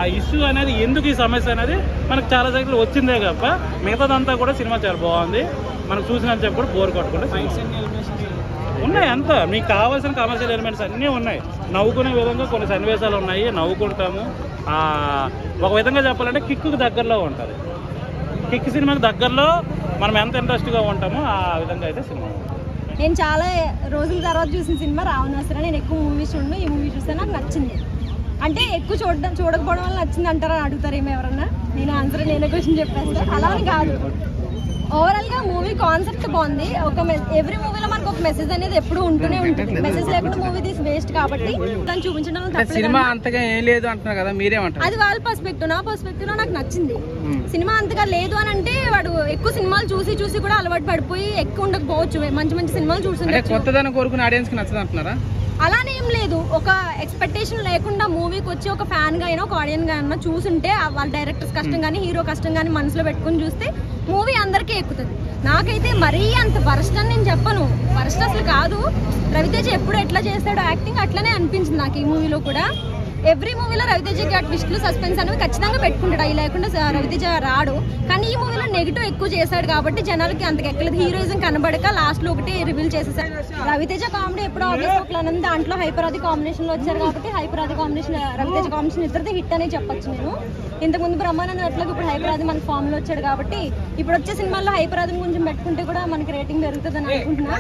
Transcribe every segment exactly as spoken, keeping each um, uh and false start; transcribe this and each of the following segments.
Issue అనేది ఎందుకు ఈ సమస్య అనేది మనకు చాలా దగ్గర వచ్చిందే తప్ప మిగతాదంతా కూడా సినిమా చాలా బాగుంది. మనకు చూసినంత చెప్పి కూడా బోర్ కొట్టకుండా ఉన్నాయి. అంతా మీకు కావాల్సిన కమర్షియల్ ఎలిమెంట్స్ అన్నీ ఉన్నాయి. నవ్వుకునే విధంగా కొన్ని సన్నివేశాలు ఉన్నాయి, నవ్వుకుంటాము. ఒక విధంగా చెప్పాలంటే కిక్కు దగ్గరలో ఉంటుంది. కిక్ సినిమాకి దగ్గరలో మనం ఎంత ఇంట్రెస్ట్గా ఉంటామో ఆ విధంగా అయితే సినిమా. నేను చాలా రోజుల తర్వాత చూసిన సినిమా రావణాసుర. నేను ఎక్కువ మూవీస్ చూడను, ఈ మూవీ చూస్తే నాకు నచ్చింది. అంటే ఎక్కువ చూడడం చూడకపోవడం వల్ల నచ్చింది అంటారా అని అడుగుతారేమో ఎవరన్నా. నేను ఆన్సర్ నేనే క్వశ్చన్ చెప్పేస్తాను. అలా అని కాదు, ఓవరాల్ గా మూవీ కాన్సెప్ట్ బాగుంది. ఒక ఎవ్రీ మూవీలో మనకు ఒక మెసేజ్ అనేది ఎప్పుడు ఉంటూనే ఉంటుంది. మెసేజ్ లేకుండా మూవీ తీసి వేస్ట్ కాబట్టి దాన్ని చూపించడం సినిమా అంతగా ఏం లేదు అంటున్నారు కదా, మీరేమంటారు? అది వాళ్ళ పర్స్పెక్టివ్. నా పర్స్పెక్టివ్ లో నాకు నచ్చింది. సినిమా అంతగా లేదు అని అంటే వాడు ఎక్కువ సినిమాలు చూసి చూసి కూడా అలవాటు పడిపోయి ఎక్కువ ఉండకపోవచ్చు. మంచి మంచి సినిమాలు చూసి కొత్తదనం కోరుకునే ఆడియన్స్ కి నచ్చదు అంటున్నారా? అలానే ఏం లేదు. ఒక ఎక్స్పెక్టేషన్ లేకుండా మూవీకి వచ్చి ఒక ఫ్యాన్ గా అయినా ఒక ఆడియన్స్ గా అయినా చూసుంటే వాళ్ళ డైరెక్టర్స్ కష్టం కానీ హీరో కష్టం కానీ మనసులో పెట్టుకుని చూస్తే మూవీ అందరికీ ఎక్కుతుంది. నాకైతే మరీ అంత వరస్ట్ అని నేను చెప్పను, వరస్ట్ అసలు కాదు. రవితేజ ఎప్పుడు ఎట్లా చేస్తాడో యాక్టింగ్ అట్లనే అనిపించింది నాకు ఈ మూవీలో కూడా. ఎవ్రీ మూవీలో రవితేజకి ఆ ట్విస్ట్లు సస్పెన్స్ అనేవి ఖచ్చితంగా పెట్టుకుంటాడు, అవి లేకుండా రవితేజ రాడు. కానీ ఈ మూవీలో నెగిటివ్ ఎక్కువ చేశాడు కాబట్టి జనాలకి అంతకు ఎక్కలేదు. హీరోయిజం కనబడక లాస్ట్ లో ఒకటి రివీల్ చేసేసాడు. రవితేజ కామెడీ ఎప్పుడు ఆబ్వియస్ ఒక అనంది, దాంట్లో హైపరాది కాంబినేషన్ లో వచ్చారు కాబట్టి హైపరాది కాంబినేషన్ రవితేజ కాంబినేషన్ ఇద్దరిది హిట్ అనే చెప్పొచ్చు నేను. ఇంతకుముందు బ్రహ్మానందం ఎట్లాగో ఇప్పుడు హైపరాది మన ఫామ్ లో వచ్చాడు కాబట్టి ఇప్పుడు వచ్చే సినిమాల్లో హైపరాదిని కొంచెం పెట్టుకుంటే కూడా మనకి రేటింగ్ పెరుగుతుంది అని అనుకుంటున్నా.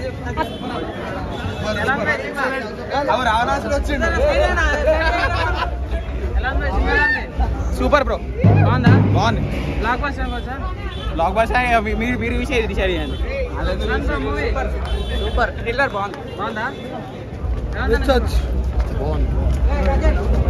సూపర్ బ్రో, బాగుందా? బాగుంది. బ్లాక్ బస్టర్ వచ్చా? బ్లాక్ బస్టర్ మీరు మీరు విషయం డిసైడ్ చేయండి. సూపర్ థ్రిల్లర్ బాగుంది. బాగుందా? బాగుంది.